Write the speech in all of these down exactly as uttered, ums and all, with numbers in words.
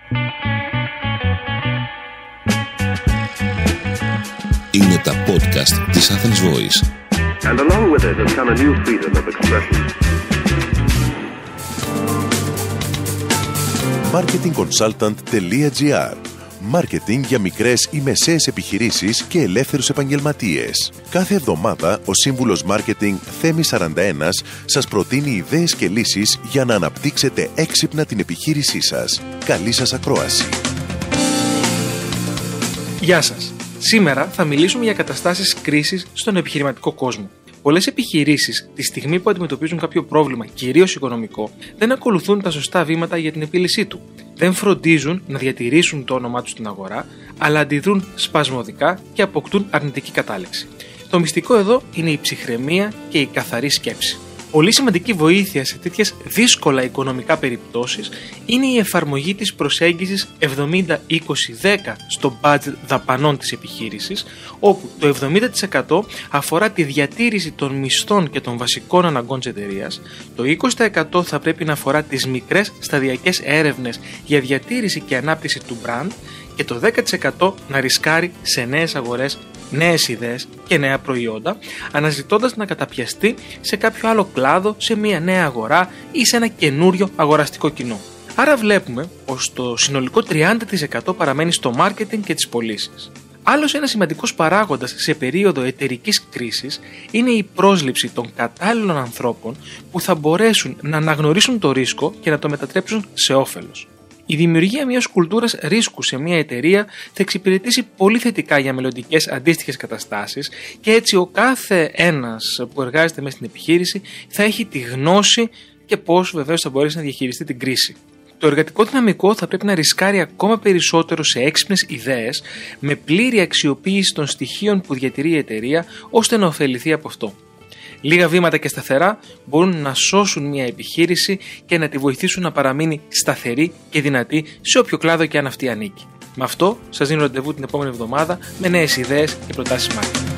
Είναι τα podcast της Athens Voice. And along with it has come a new freedom of expression. μάρκετινγκ κονσάλταντ τελεία τζι άρ. Μάρκετινγκ για μικρές ή μεσαίες επιχειρήσεις και ελεύθερους επαγγελματίες. Κάθε εβδομάδα ο σύμβουλος Μάρκετινγκ Θέμης σαράντα ένα σας προτείνει ιδέες και λύσεις για να αναπτύξετε έξυπνα την επιχείρησή σας. Καλή σας ακρόαση. Γεια σας. Σήμερα θα μιλήσουμε για καταστάσεις κρίσης στον επιχειρηματικό κόσμο. Πολλές επιχειρήσεις, τη στιγμή που αντιμετωπίζουν κάποιο πρόβλημα, κυρίως οικονομικό, δεν ακολουθούν τα σωστά βήματα για την επίλυσή του. Δεν φροντίζουν να διατηρήσουν το όνομά τους στην αγορά, αλλά αντιδρούν σπασμωδικά και αποκτούν αρνητική κατάληξη. Το μυστικό εδώ είναι η ψυχραιμία και η καθαρή σκέψη. Πολύ σημαντική βοήθεια σε τέτοιες δύσκολα οικονομικά περιπτώσεις είναι η εφαρμογή της προσέγγισης εβδομήντα είκοσι δέκα στο budget δαπανών της επιχείρησης, όπου το εβδομήντα τοις εκατό αφορά τη διατήρηση των μισθών και των βασικών αναγκών της εταιρείας, το είκοσι τοις εκατό θα πρέπει να αφορά τις μικρές σταδιακές έρευνες για διατήρηση και ανάπτυξη του brand και το δέκα τοις εκατό να ρισκάρει σε νέες αγορές, νέες ιδέες και νέα προϊόντα, αναζητώντας να καταπιαστεί σε κάποιο άλλο κλάδο, σε μια νέα αγορά ή σε ένα καινούριο αγοραστικό κοινό. Άρα βλέπουμε πως το συνολικό τριάντα τοις εκατό παραμένει στο μάρκετινγκ και τις πωλήσεις. Άλλος ένας σημαντικός παράγοντας σε περίοδο εταιρικής κρίσης είναι η πρόσληψη των κατάλληλων ανθρώπων που θα μπορέσουν να αναγνωρίσουν το ρίσκο και να το μετατρέψουν σε όφελος. Η δημιουργία μιας κουλτούρας ρίσκου σε μια εταιρεία θα εξυπηρετήσει πολύ θετικά για μελλοντικές αντίστοιχες καταστάσεις και έτσι ο κάθε ένας που εργάζεται μέσα στην επιχείρηση θα έχει τη γνώση και πώς βεβαίως θα μπορέσει να διαχειριστεί την κρίση. Το εργατικό δυναμικό θα πρέπει να ρισκάρει ακόμα περισσότερο σε έξυπνες ιδέες με πλήρη αξιοποίηση των στοιχείων που διατηρεί η εταιρεία ώστε να ωφεληθεί από αυτό. Λίγα βήματα και σταθερά μπορούν να σώσουν μια επιχείρηση και να τη βοηθήσουν να παραμείνει σταθερή και δυνατή σε όποιο κλάδο και αν αυτή ανήκει. Με αυτό σας δίνω ραντεβού την επόμενη εβδομάδα με νέες ιδέες και προτάσεις marketing.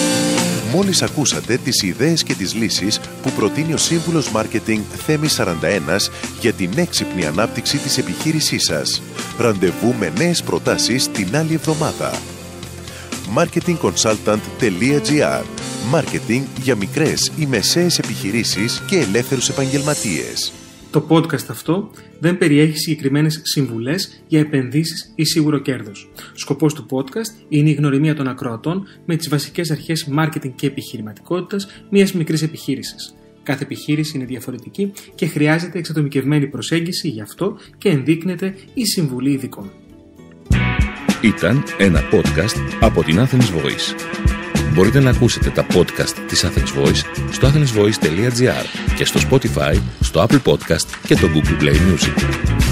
Μόλις ακούσατε τις ιδέες και τις λύσεις που προτείνει ο σύμβουλος Μάρκετινγκ Θέμης σαράντα ένα για την έξυπνη ανάπτυξη της επιχείρησής σας. Ραντεβού με νέες προτάσεις την άλλη εβδομάδα. μάρκετινγκ κονσάλταντ τελεία τζι άρ. Μάρκετινγκ για μικρές ή μεσαίες επιχειρήσεις και ελεύθερους επαγγελματίες. Το podcast αυτό δεν περιέχει συγκεκριμένες συμβουλές για επενδύσεις ή σίγουρο κέρδος. Σκοπός του podcast είναι η γνωριμία των ακροατών με τις βασικές αρχές μάρκετινγκ και επιχειρηματικότητας μιας μικρής επιχείρησης. Κάθε επιχείρηση είναι διαφορετική και χρειάζεται εξατομικευμένη προσέγγιση, γι' αυτό και ενδείκνεται η συμβουλή ειδικών. Ήταν ένα podcast από την Athens Voice. Μπορείτε να ακούσετε τα podcast της Athens Voice στο athens voice τελεία τζι άρ και στο Spotify, στο Apple Podcast και το Google Play Music.